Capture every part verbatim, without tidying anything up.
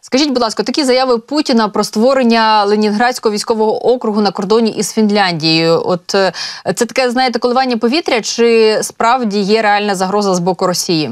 Скажіть, будь ласка, такі заяви Путіна про створення Ленінградського військового округу на кордоні із Фінляндією. От це таке, знаєте, коливання повітря, чи справді є реальна загроза з боку Росії?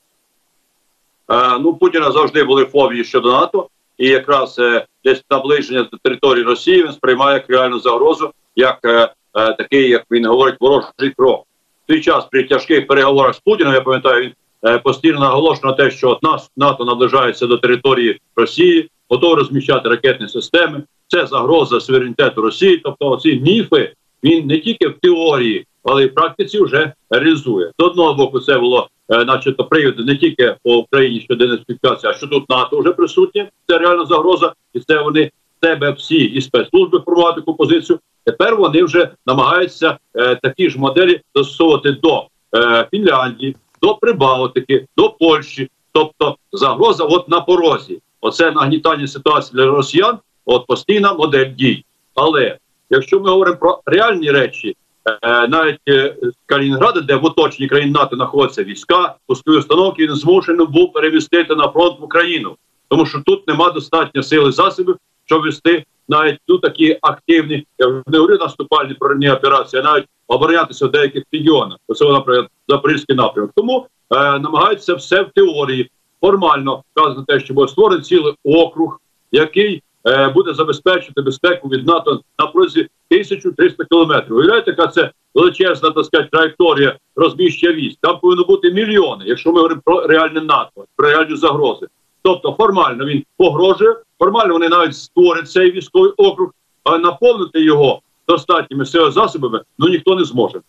Е, ну, Путіна завжди були фобії щодо НАТО, і якраз е, десь наближення до території Росії він сприймає як реальну загрозу, як е, е, такий, як він говорить, ворожий крок. В той час при тяжких переговорах з Путіним, я пам'ятаю, він е, постійно наголошував на те, що от нас НАТО наближається до території Росії, готові розміщати ракетні системи. Це загроза суверенітету Росії. Тобто ці міфи він не тільки в теорії, але й в практиці вже реалізує. З одного боку це було е, начебто привід не тільки по Україні щодо денацифікації, а що тут НАТО вже присутнє. Це реальна загроза. І це вони себе всі і спецслужби формувати таку позицію. Тепер вони вже намагаються е, такі ж моделі застосовувати до е, Фінляндії, до Прибалтики, до Польщі. Тобто загроза от на порозі. Оце нагнітання ситуації для росіян, от постійна модель дій. Але якщо ми говоримо про реальні речі, е, навіть е, з Калінінграда, де в оточенні країн НАТО знаходяться війська, пускові установки, він змушений був перемістити на фронт в Україну. Тому що тут нема достатньо сили засобів, щоб вести навіть тут такі активні, я вже не говорю наступальні проривні операції, а навіть оборонятися в деяких регіонах. Оце, наприклад, Запорізький напрямок. Тому е, намагаються все в теорії. Формально вказано те, що буде створений цілий округ, який е, буде забезпечити безпеку від НАТО на протязі тисяча триста кілометрів. Уявляєте, яка це величезна, так сказати, траєкторія розміщення військ. Там повинно бути мільйони, якщо ми говоримо про реальне НАТО, про реальні загрози. Тобто формально він погрожує, формально вони навіть створять цей військовий округ, а наповнити його достатніми силовими засобами, ну ніхто не зможе.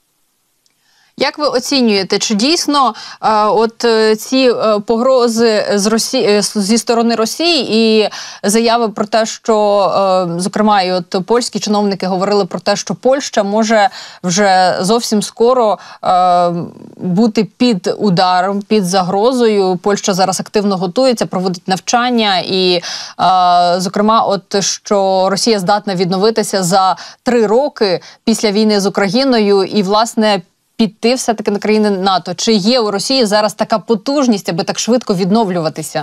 Як ви оцінюєте, чи дійсно е, от е, ці е, погрози з Росії, е, зі сторони Росії і заяви про те, що, е, зокрема, і от польські чиновники говорили про те, що Польща може вже зовсім скоро е, бути під ударом, під загрозою. Польща зараз активно готується, проводить навчання і, е, зокрема, от що Росія здатна відновитися за три роки після війни з Україною і, власне, піти все-таки на країни НАТО. Чи є у Росії зараз така потужність, аби так швидко відновлюватися?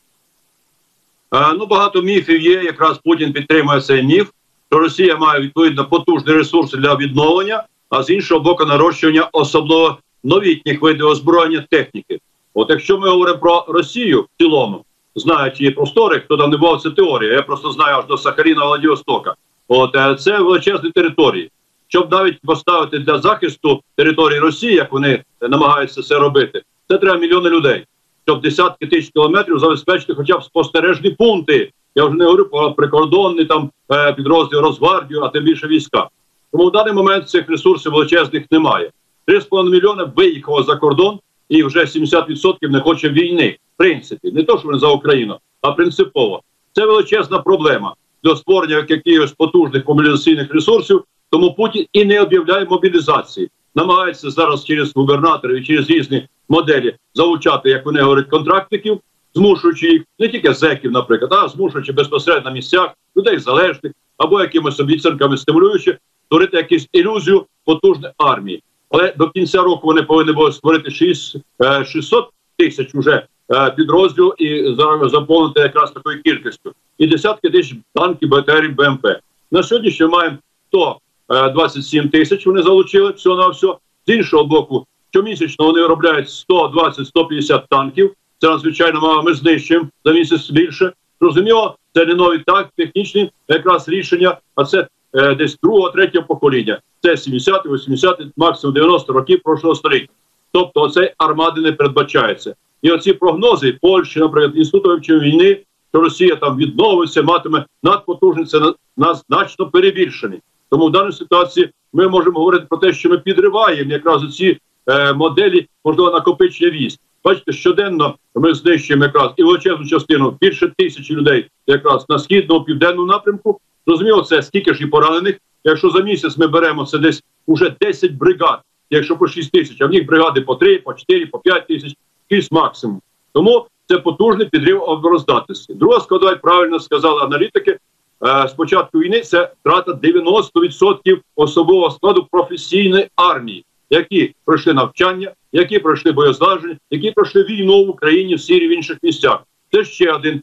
Е, ну, багато міфів є. Якраз Путін підтримує цей міф, що Росія має, відповідно, потужні ресурси для відновлення, а з іншого боку, нарощування особливо новітніх видів озброєння техніки. От якщо ми говоримо про Росію в цілому, знають її простори, хто там не був, це теорія, я просто знаю аж до Сахаліна, Владивостока. От, е, це величезні території. Щоб навіть поставити для захисту території Росії, як вони намагаються це робити, це треба мільйони людей. Щоб десятки тисяч кілометрів забезпечити хоча б спостережні пункти. Я вже не говорю про прикордонні там підрозділи, Росгвардію, а тим більше війська. Тому в даний момент цих ресурсів величезних немає. три з половиною мільйони виїхало за кордон і вже сімдесят відсотків не хоче війни. В принципі, не то, що вони за Україну, а принципово. Це величезна проблема для створення якихось потужних мобілізаційних ресурсів. Тому Путін і не об'являє мобілізації. Намагається зараз через губернаторів і через різні моделі залучати, як вони говорять, контрактників, змушуючи їх, не тільки зеків, наприклад, а змушуючи безпосередньо на місцях, людей залежних, або якимись обіцянками стимулюючи, створити якусь ілюзію потужної армії. Але до кінця року вони повинні були створити шістсот тисяч уже підрозділів і заповнити якраз такою кількістю. І десятки тисяч танків, БТРів, БМП. На сьогодні ми маємо сто двадцять сім тисяч вони залучили всього на все. З іншого боку, щомісячно вони виробляють сто двадцять - сто п'ятдесят танків. Це надзвичайно мало, ми знищуємо за місяць більше. Зрозуміло, це не нові так, технічні якраз рішення, а це е, десь другого, третього покоління. Це сімдесяті, вісімдесяті, максимум дев'яності років прошлого століття. Тобто оцей армади не передбачається. І оці прогнози Польщі, наприклад, Інституту вивчення війни, що Росія там відновиться, матиме надпотужність, це на, на значно перебільшені. Тому в даній ситуації ми можемо говорити про те, що ми підриваємо якраз ці е, моделі, можливо, накопичення військ. Бачите, щоденно ми знищуємо якраз і величезну частину, більше тисячі людей якраз на східному, південному напрямку. Розуміло, це скільки ж і поранених. Якщо за місяць ми беремо, це десь уже десять бригад, якщо по шість тисяч, а в них бригади по три, по чотири, по п'ять тисяч, шість максимум. Тому це потужний підрив обороздатності. Друга складова, правильно сказали аналітики, з початку війни це втрата дев'яносто відсотків особового складу професійної армії, які пройшли навчання, які пройшли боєзлагодження, які пройшли війну в Україні, в Сирії, в інших місцях. Це ще один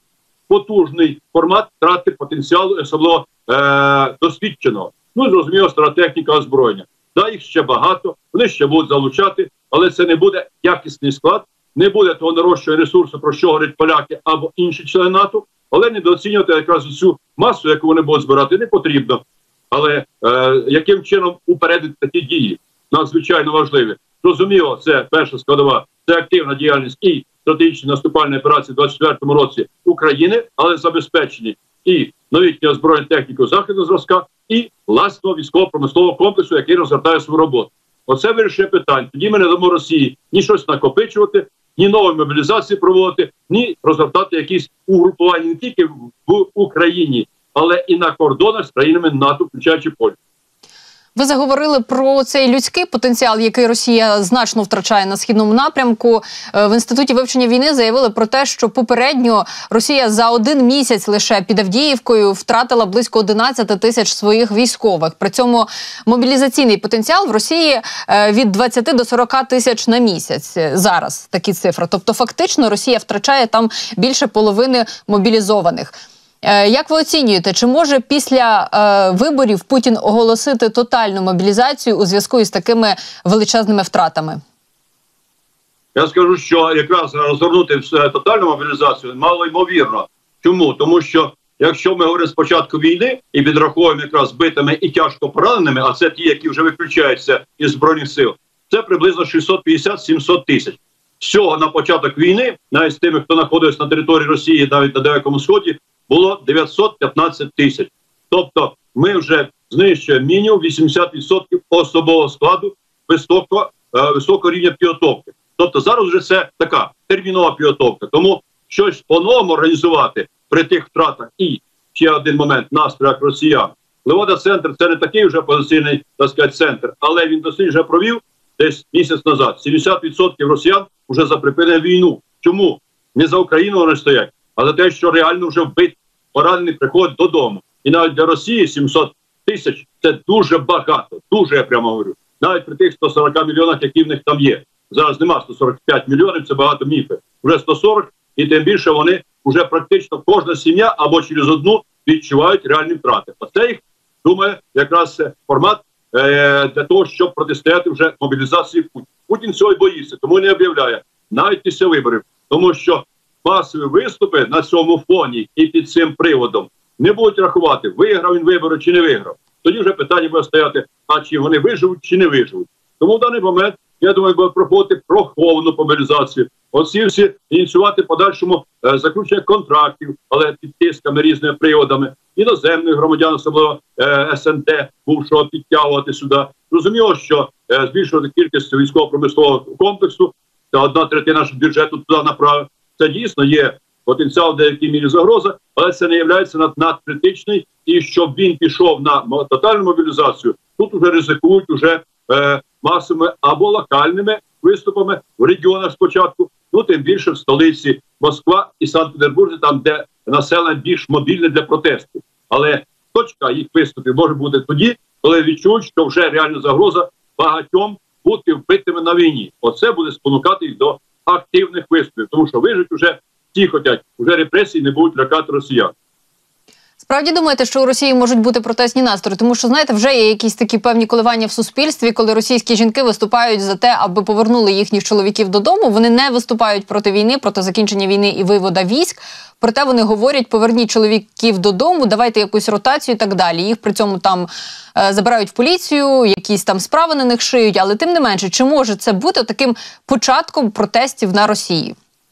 потужний формат втрати потенціалу, особливо е досвідченого. Ну, зрозуміло, стратехніка озброєння. Да, їх ще багато, вони ще будуть залучати, але це не буде якісний склад, не буде того нарощування ресурсу, про що говорять поляки або інші члени НАТО, але недооцінювати якраз цю масу, яку вони будуть збирати, не потрібно. Але е, яким чином упередити такі дії? Надзвичайно важливі. Зрозуміло, це перша складова, це активна діяльність і стратегічні наступальні операції в двадцять четвертому році України, але забезпечені і новітньою озброєною технікою західного зразка, і власного військово-промислового комплексу, який розгортає свою роботу. Оце вирішує питання. Тоді ми не дамо Росії ні щось накопичувати, ні нові мобілізації проводити, ні розгортати якісь угрупування не тільки в Україні, але і на кордонах з країнами НАТО, включаючи Польщу. Ви заговорили про цей людський потенціал, який Росія значно втрачає на східному напрямку. В Інституті вивчення війни заявили про те, що попередньо Росія за один місяць лише під Авдіївкою втратила близько одинадцять тисяч своїх військових. При цьому мобілізаційний потенціал в Росії від двадцяти до сорока тисяч на місяць. Зараз такі цифри. Тобто фактично Росія втрачає там більше половини мобілізованих. Як ви оцінюєте, чи може після е, виборів Путін оголосити тотальну мобілізацію у зв'язку із такими величезними втратами? Я скажу, що якраз розгорнути тотальну мобілізацію мало ймовірно. Чому? Тому що якщо ми говоримо з початку війни і підраховуємо якраз збитими і тяжко пораненими, а це ті, які вже виключаються із Збройних сил, це приблизно шістсот п'ятдесят - сімсот тисяч. Всього на початок війни, навіть з тими, хто знаходився на території Росії, навіть на Далекому Сході, було дев'ятсот п'ятнадцять тисяч. Тобто ми вже знищуємо мінімум вісімдесят відсотків особового складу високо, е, високого рівня підготовки. Тобто зараз вже це така термінова підготовка. Тому щось по-новому організувати при тих втратах. І ще один момент, настроях росіян. Левада-центр – це не такий вже позиційний, так сказати, центр, але він дослідження провів десь місяць назад. сімдесят відсотків росіян вже за припинення війну. Чому? Не за Україну вони стоять, а за те, що реально вже вбит, поранений приходить додому. І навіть для Росії сімсот тисяч – це дуже багато, дуже, я прямо говорю. Навіть при тих сто сорока мільйонах, які в них там є. Зараз нема сто сорок п'ять мільйонів, це багато міфи. Вже сто сорок, і тим більше вони вже практично кожна сім'я або через одну відчувають реальні втрати. Оце їх, думаю, якраз формат е для того, щоб протистояти вже мобілізації Путіна. Путін цього й боїться, тому не об'являє, навіть після виборів. Тому що масові виступи на цьому фоні і під цим приводом не будуть рахувати, виграв він вибори чи не виграв. Тоді вже питання буде стояти, а чи вони виживуть чи не виживуть. Тому в даний момент, я думаю, буде проходити проховану мобілізацію. Оці всі ініціювати подальшому е, заключення контрактів, але під тисками різними приводами, іноземних громадян, особливо е, ес ен де, бувшого підтягувати сюди. Зрозуміло, що е, збільшувати кількість військово-промислового комплексу, це одна третина нашого бюджету туди направить. Це дійсно є потенціал в деякій мірі загроза, але це не є над, надкритичний. І щоб він пішов на тотальну мобілізацію, тут вже ризикують уже е, масовими або локальними виступами в регіонах спочатку, ну тим більше в столиці Москва і Санкт-Петербурзі, там де населення більш мобільне для протесту. Але точка їх виступів може бути тоді, коли відчують, що вже реальна загроза багатьом бути вбитими на війні. Оце буде спонукати їх до активних виступів, тому що вижить уже ті хочуть, вже репресії не будуть лякати росіян. Справді думаєте, що у Росії можуть бути протестні настрої? Тому що, знаєте, вже є якісь такі певні коливання в суспільстві, коли російські жінки виступають за те, аби повернули їхніх чоловіків додому. Вони не виступають проти війни, проти закінчення війни і виводу військ. Проте вони говорять, поверніть чоловіків додому, давайте якусь ротацію і так далі. Їх при цьому там е, забирають в поліцію, якісь там справи на них шиють. Але тим не менше, чи може це бути таким початком протестів на Росії?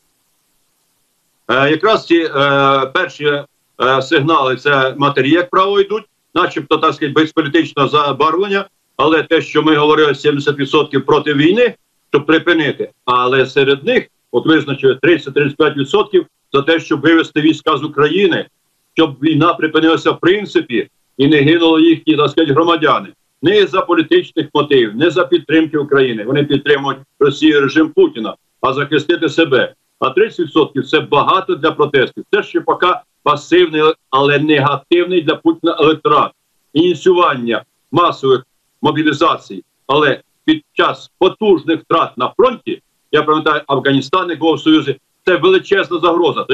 Е, якраз ці е, перші сигнали, це матері, як правило, йдуть, начебто, так сказати, без політичного забарвлення, але те, що ми говорили, сімдесят відсотків проти війни, щоб припинити, але серед них, от визначили тридцять - тридцять п'ять відсотків за те, щоб вивести війська з України, щоб війна припинилася в принципі і не гинули їхні, так сказати, громадяни. Не за політичних мотивів, не за підтримки України. Вони підтримують Росію, режим Путіна, а захистити себе. А тридцять відсотків це багато для протестів. Це ще поки пасивний, але негативний для Путіна електорат. Ініціювання масових мобілізацій, але під час потужних втрат на фронті, я пам'ятаю, Афганістан, як був в Союзі, це величезна загроза. Тоді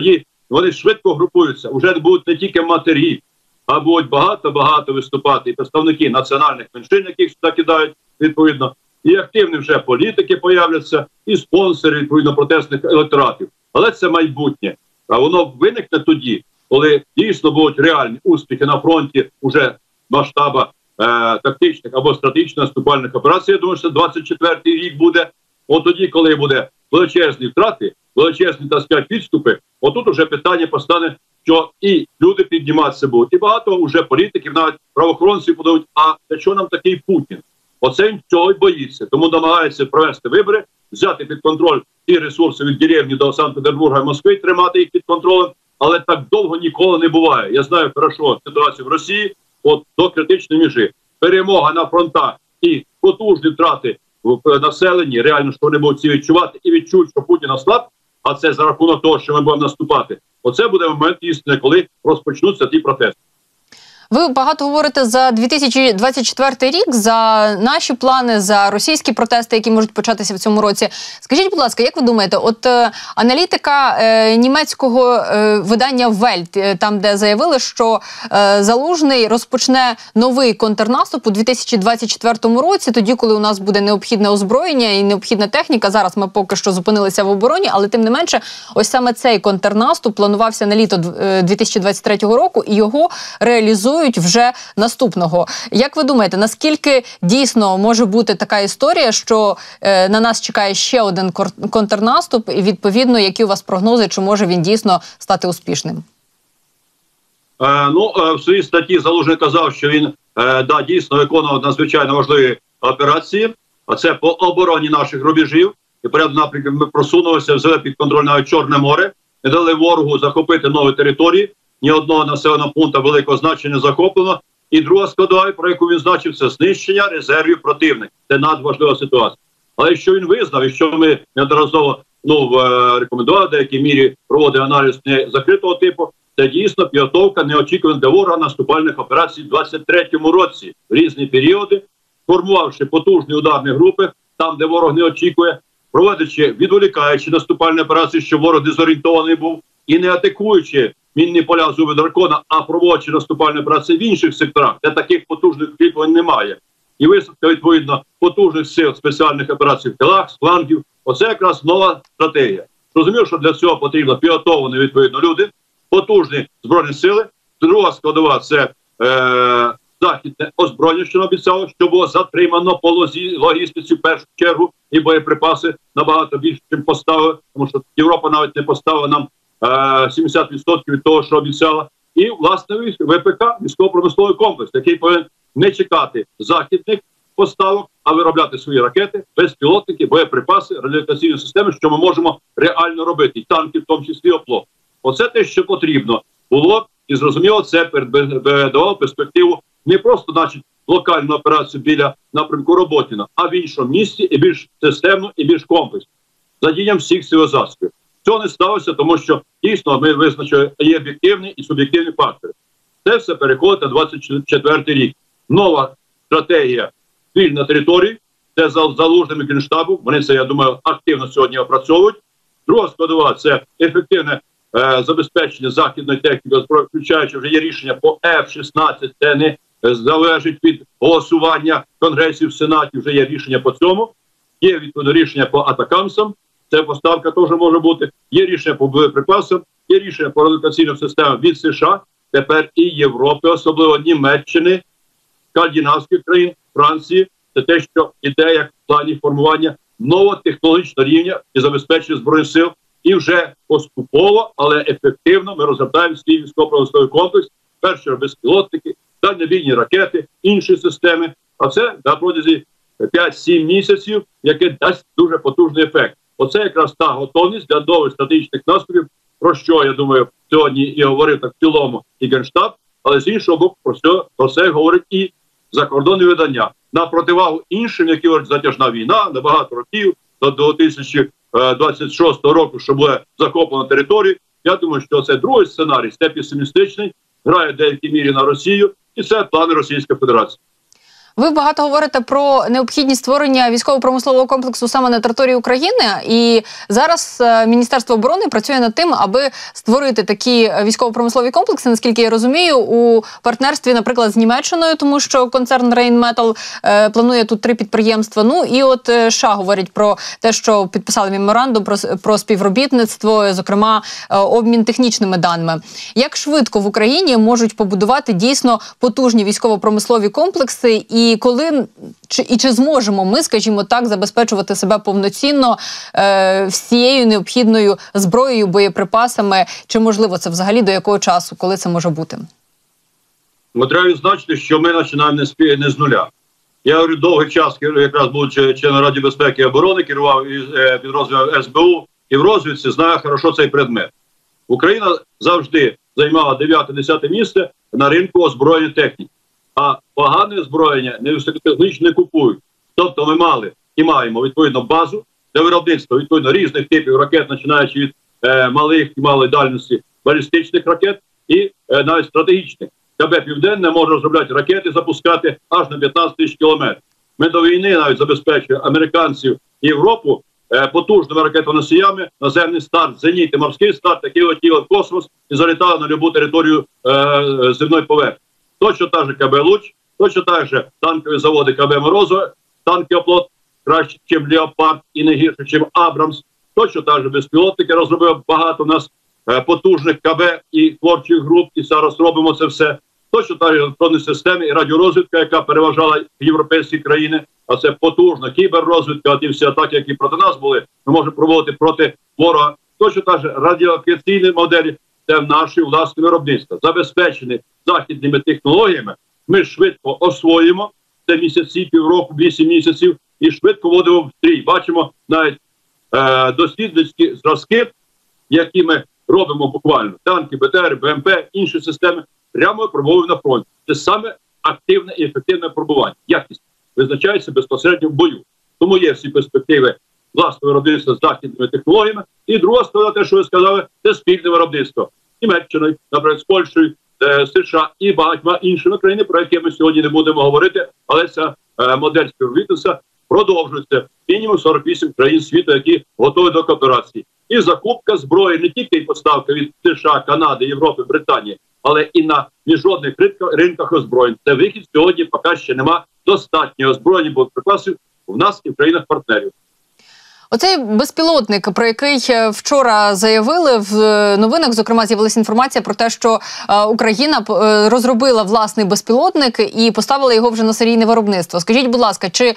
вони швидко групуються. Уже будуть не тільки матері, а будуть багато-багато виступати і представники національних меншин, яких сюди кидають, відповідно, і активні вже політики появляться, і спонсори, відповідно, протестних електоратів. Але це майбутнє. А воно виникне тоді, коли дійсно будуть реальні успіхи на фронті уже масштаба е, тактичних або стратегічних наступальних операцій. Я думаю, що двадцять четвертий рік буде. От тоді, коли буде величезні втрати, величезні, так сказати, підступи, отут уже питання постане, що і люди підніматися будуть, і багато вже політиків, навіть правоохоронців подають, а для чого нам такий Путін? Оце він цього й боїться. Тому намагається провести вибори, взяти під контроль ті ресурси від деревні до Санкт-Петербурга і Москви, тримати їх під контролем, але так довго ніколи не буває. Я знаю хорошо ситуацію в Росії, от до критичної межі. Перемога на фронтах і потужні втрати в населенні, реально, що вони будуть всі відчувати і відчують, що Путін ослаб, а це за рахунок того, що ми будемо наступати. Оце буде момент істини, коли розпочнуться ті протести. Ви багато говорите за дві тисячі двадцять четвертий рік, за наші плани, за російські протести, які можуть початися в цьому році. Скажіть, будь ласка, як ви думаєте, от е, аналітика е, німецького е, видання Вельт, е, там, де заявили, що е, Залужний розпочне новий контрнаступ у дві тисячі двадцять четвертому році, тоді, коли у нас буде необхідне озброєння і необхідна техніка. Зараз ми поки що зупинилися в обороні, але тим не менше, ось саме цей контрнаступ планувався на літо дві тисячі двадцять третього року, і його реалізують вже наступного. Як ви думаєте, наскільки дійсно може бути така історія, що е, на нас чекає ще один контрнаступ, і відповідно, які у вас прогнози, чи може він дійсно стати успішним? Е, ну, е, в своїй статті Залужний казав, що він е, да, дійсно виконував надзвичайно важливі операції, а це по обороні наших рубежів. І поряд напрямку ми просунулися, взяли під контроль навіть Чорне море, не дали ворогу захопити нові території. Ні одного населеного пункту великого значення захоплено. І друга складова, про яку він значив, це знищення резервів противника. Це надважлива ситуація. Але що він визнав, і що ми неодноразово ну, рекомендували в деякій мірі проводити аналіз не закритого типу, це дійсно підготовка неочікуваних для ворога наступальних операцій в двадцять третьому році. В різні періоди, формувавши потужні ударні групи, там, де ворог не очікує, проводячи, відволікаючи наступальні операції, щоб ворог дезорієнтований був, і не атакуючи мінні поля зуби дракона, а проводячи наступальні операції в інших секторах, де таких потужних укріплень немає. І висадка, відповідно, потужних сил спеціальних операцій в тилах, з флангів. Оце якраз нова стратегія. Розумію, що для цього потрібно підготовлені, відповідно, люди, потужні збройні сили. Друга складова – це е, західне озброєння, що обіцяло, що було затримано по логістиці в першу чергу, і боєприпаси набагато більше, ніж поставили, тому що Європа навіть не поставила нам сімдесят відсотків від того, що обіцяла. І, власне, ВПК, військово-промисловий комплекс, який повинен не чекати західних поставок, а виробляти свої ракети, безпілотники, боєприпаси, радіолокаційні системи, що ми можемо реально робити. І танки, в тому числі, оплот. Оце те, що потрібно було. І, зрозуміло, це давало перспективу не просто, значить, локальну операцію біля напрямку Роботіна, а в іншому місці і більш системно, і більш комплексно. Задіянням всіх сил засобів. Цього не сталося, тому що дійсно ми визначили, є об'єктивні і суб'єктивні фактори. Це все переходить на двадцять четвертий рік. Нова стратегія вільної на території, це за Залужним і Генштабом, вони це, я думаю, активно сьогодні опрацьовують. Друга складова – це ефективне е, забезпечення західної техніки, включаючи вже є рішення по еф шістнадцять, це не залежить від голосування конгресів в Сенаті, вже є рішення по цьому. Є, відповідно, рішення по атакамсам. Це поставка теж може бути. Є рішення по боєприпасам, є рішення по радіолокаційним системам від США, тепер і Європи, особливо Німеччини, скандинавських країн, Франції. Це те, що йде як в плані формування нового технологічного рівня і забезпечення Збройних сил. І вже поступово, але ефективно ми розгортаємо свій військово-промисловий комплекс. Перші безпілотники, дальнобійні ракети, інші системи. А це на протязі п'ять-сім місяців, яке дасть дуже потужний ефект. Оце якраз та готовність для нових стратегічних наступів, про що, я думаю, сьогодні і говорив так в цілому і Генштаб, але з іншого боку, про це, про це говорить і закордонні видання. На противагу іншим, які говорять, затяжна війна, на багато років, до дві тисячі двадцять шостого року, що буде захоплена територія, я думаю, що це другий сценарій, це песимістичний, грає в деякій мірі на Росію, і це плани Російської Федерації. Ви багато говорите про необхідність створення військово-промислового комплексу саме на території України, і зараз Міністерство оборони працює над тим, аби створити такі військово-промислові комплекси, наскільки я розумію, у партнерстві, наприклад, з Німеччиною, тому що концерн Rheinmetall е, планує тут три підприємства. Ну і от США говорять про те, що підписали меморандум про, про співробітництво, зокрема, е, обмін технічними даними. Як швидко в Україні можуть побудувати дійсно потужні військово-промислові комплекси, і коли чи, і чи зможемо ми, скажімо так, забезпечувати себе повноцінно е, всією необхідною зброєю, боєприпасами, чи можливо це взагалі до якого часу, коли це може бути? Ми треба відзначити, що ми починаємо не з, не з нуля. Я говорю, довгий час, якраз будучи членом Ради безпеки і оборони, керував підрозділом ес бе у і в розвідці, знаю хорошо цей предмет. Україна завжди займала дев'яте-десяте місце на ринку озброєння техніки. А погане озброєння не високотехнічно не купують. Тобто ми мали і маємо відповідно базу для виробництва відповідно різних типів ракет, починаючи від е, малих і малої дальності балістичних ракет і е, навіть стратегічних. КБ «Південне» може розробляти ракети, запускати аж на п'ятнадцять тисяч кілометрів. Ми до війни навіть забезпечуємо американців і Європу е, потужними ракетоносіями, наземний старт, зеніт і морський старт, які летіли в космос і залітали на любу територію е, земної поверхні. Точно так же КБ «Луч», точно так же танкові заводи КБ «Морозове», танки «Оплот» краще, ніж «Леопард» і не гірше, ніж «Абрамс». Точно так же безпілотники розробив багато у нас е, потужних КБ і творчих груп, і зараз робимо це все. Точно так же електронні системи і радіорозвідка, яка переважала європейські країни, а це потужна кіберрозвідка, а ті всі атаки, які проти нас були, ми можемо проводити проти ворога. Точно так же радіолокаційні моделі, це наші власні виробництва, забезпечені західними технологіями, ми швидко освоїмо, це місяці, півроку, вісім місяців, і швидко вводимо в стрій. Бачимо навіть е, дослідницькі зразки, які ми робимо буквально. Танки, БТР, БМП, інші системи, прямо пробуємо на фронті. Це саме активне і ефективне пробування. Якість визначається безпосередньо в бою. Тому є всі перспективи власного виробництва з західними технологіями. І друга сторона, те, що ви сказали, це спільне виробництво. Німеччиною, наприклад, з Польщею, США і багатьма іншими країнами, про які ми сьогодні не будемо говорити, але ця е, модель співробітництва продовжується. Мінімум сорок вісім країн світу, які готові до кооперації. І закупка зброї не тільки поставка від США, Канади, Європи, Британії, але і на міжнародних ринках озброєнь. Це вихід сьогодні, поки ще нема достатньо озброєння боєприпасів в нас і в країнах-партнерів. Оцей безпілотник, про який вчора заявили в новинах, зокрема, з'явилася інформація про те, що Україна розробила власний безпілотник і поставила його вже на серійне виробництво. Скажіть, будь ласка, чи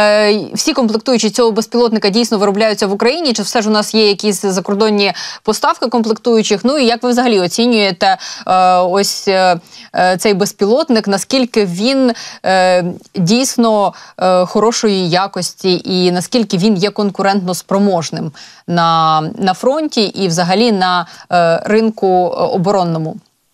е, всі комплектуючі цього безпілотника дійсно виробляються в Україні, чи все ж у нас є якісь закордонні поставки комплектуючих? Ну і як ви взагалі оцінюєте е, ось е, цей безпілотник, наскільки він е, дійсно е, хорошої якості і наскільки він є конкурентним спроможним на, на фронті і взагалі на е, ринку оборонному?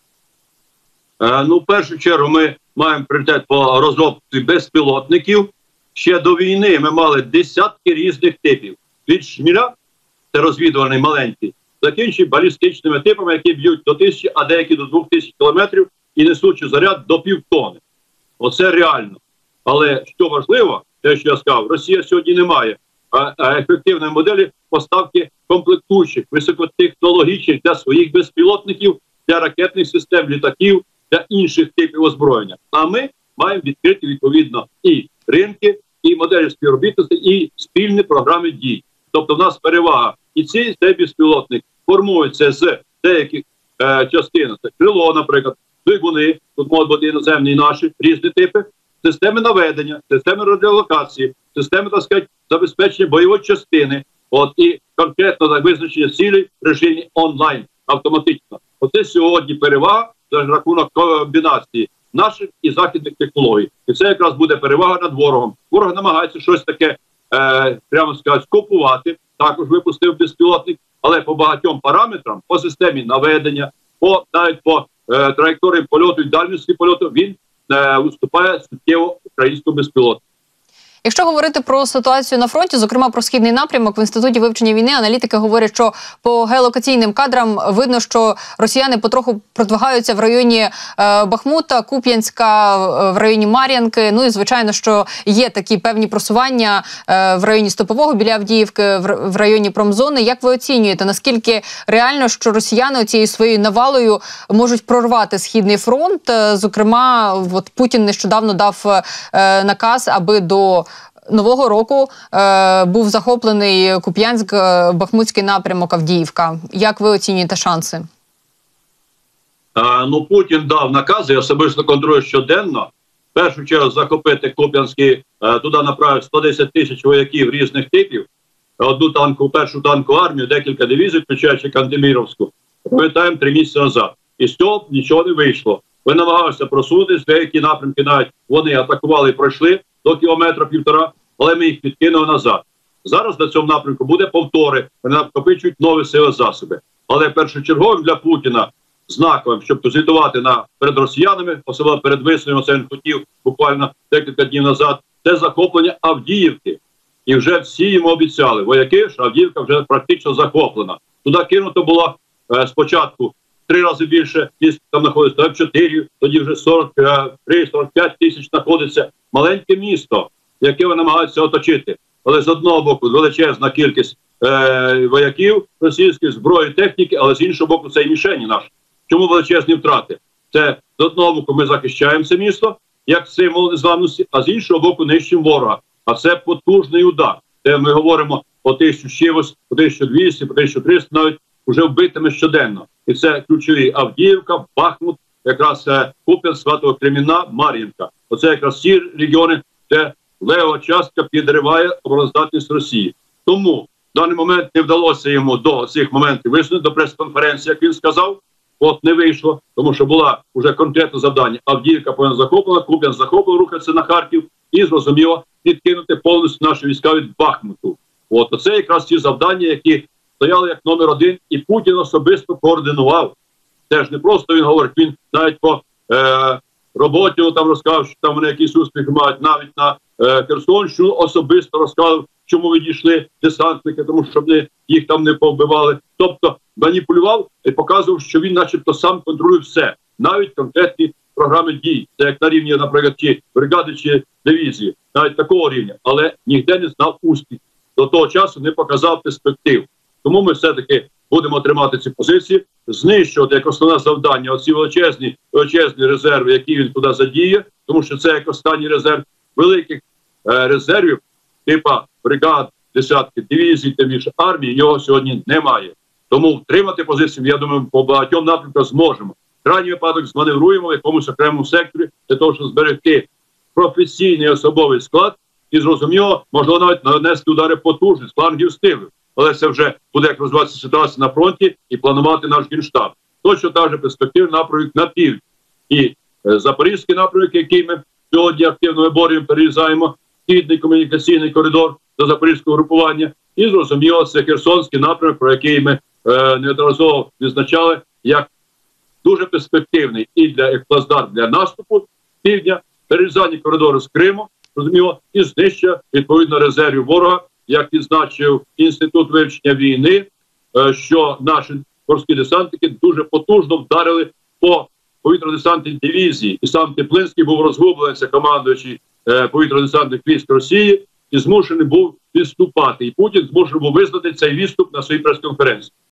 Е, ну, в першу чергу ми маємо пріоритет по розробці безпілотників. Ще до війни ми мали десятки різних типів. Від шміля, це розвідувальний маленький, закінчує балістичними типами, які б'ють до тисячі, а деякі до двох тисяч кілометрів і несучи заряд до півтони. Оце реально. Але що важливо, те, що я сказав, Росія сьогодні не має ефективної моделі поставки комплектуючих, високотехнологічних для своїх безпілотників, для ракетних систем, літаків, для інших типів озброєння. А ми маємо відкрити відповідно і ринки, і моделі співробітності, і спільні програми дій. Тобто в нас перевага. І цей, цей безпілотник формується з деяких е, частин. Це крило, наприклад, двигуни, тут можуть бути іноземні і наші, різні типи, системи наведення, системи радіолокації, системи, так сказати, забезпечення бойової частини, от, і конкретно так, визначення цілей в режимі онлайн, автоматично. Оце сьогодні перевага за рахунок комбінації наших і західних технологій. І це якраз буде перевага над ворогом. Ворог намагається щось таке, е, прямо сказати, скопувати, також випустив безпілотник, але по багатьом параметрам, по системі наведення, по, навіть по е, траєкторії польоту і дальності польоту, він е, уступає суттєво українському безпілотнику. Якщо говорити про ситуацію на фронті, зокрема про східний напрямок, в Інституті вивчення війни аналітики говорять, що по геолокаційним кадрам видно, що росіяни потроху продвигаються в районі е, Бахмута, Куп'янська, е, в районі Мар'янки. Ну і звичайно, що є такі певні просування е, в районі Степового біля Авдіївки, в, в районі промзони. Як ви оцінюєте, наскільки реально, що росіяни цією своєю навалою можуть прорвати Східний фронт? Е, зокрема, от Путін нещодавно дав е, наказ, аби до Нового року е, був захоплений Куп'янськ, Бахмутський напрямок, Авдіївка. Як ви оцінюєте шанси? А, ну, Путін дав накази, особисто контролює щоденно. В першу чергу захопити Куп'янський, е, туди направив сто десять тисяч вояків різних типів, одну танку, першу танкову армію, декілька дивізій, включаючи Кантеміровську. Пам'ятаємо, три місяці назад. І з цього нічого не вийшло. Ви намагалися просунутися, деякі напрямки навіть вони атакували і пройшли до кілометра півтора, але ми їх підкинули назад. Зараз на цьому напрямку буде повтори, вони накопичують нові сили засоби. Але першочерговим для Путіна знаковим, щоб звітувати на перед росіянами, особливо перед висловом, це він хотів буквально декілька днів назад, це захоплення Авдіївки. І вже всі йому обіцяли, вояки, що Авдіївка вже практично захоплена. Туди кинуто було е, спочатку три рази більше, ніж там знаходиться, там чотири, тоді вже сорок три сорок п'ять тисяч знаходиться. Маленьке місто, яке вони намагаються оточити. Але з одного боку величезна кількість е, вояків російських, зброї, техніки, але з іншого боку це і мішені наші. Чому величезні втрати? Це з одного боку ми захищаємо це місто, як символ незламності, а з іншого боку нищимо ворога. А це потужний удар. Де ми говоримо по тисячу чимось, по тисячу двісті, по тисячу триста навіть вже вбитими щоденно. І це ключові Авдіївка, Бахмут, якраз Куп'янськ, Свято-Кремінна, Мар'їнка. Оце якраз ті регіони, де лева частка підриває обороноздатність Росії. Тому в даний момент не вдалося йому до цих моментів висунути, до прес-конференції, як він сказав. От не вийшло, тому що була вже конкретне завдання. Авдіївка повинна захоплена, Куп'янськ захоплена, рухатися на Харків і, зрозуміло, підкинути повністю наші війська від Бахмуту. От оце якраз ті завдання, які стояли як номер один, і Путін особисто координував. Це ж не просто він говорить, він навіть по е, роботі там розказав, що там вони якісь успіхи мають, навіть на е, Херсонщину особисто розказав, чому відійшли десантники, тому що вони їх там не повбивали. Тобто маніпулював і показував, що він начебто сам контролює все, навіть конкретні програми дій. Це як на рівні, наприклад, чи бригади, чи дивізії, навіть такого рівня, але ніде не знав успіх. До того часу не показав перспектив. Тому ми все-таки будемо тримати ці позиції, знищувати як основне завдання оці величезні, величезні резерви, які він туди задіє, тому що це як останній резерв великих е, резервів, типа бригад, десятки, дивізій, тим більше армії, його сьогодні немає. Тому втримати позицію, я думаю, по багатьом напрямках зможемо. В крайній випадок зманевруємо в якомусь окремому секторі для того, щоб зберегти професійний особовий склад і, зрозуміло, можливо навіть нанести удари потужні, з флангів стилю. Але це вже буде як розвиватися ситуація на фронті і планувати наш Генштаб. Точно так же перспективний напрямок на півдні. І е, Запорізький напрямок, який ми сьогодні активно виборюємо, перерізаємо, східний комунікаційний коридор до Запорізького групування. І, зрозуміло, це Херсонський напрямок, про який ми е, неодноразово відзначали, як дуже перспективний і для як плацдарм для наступу з півдня, перерізання коридору з Криму, зрозуміло, і знищення, відповідно, резервів ворога, як відзначив Інститут вивчення війни, е, що наші морські десантники дуже потужно вдарили по повітряно-десантній дивізії. І сам Теплинський був розгублений, це командуючий е, повітряно-десантних військ Росії, і змушений був відступати. І Путін змушений був визнати цей відступ на своїй прес-конференції.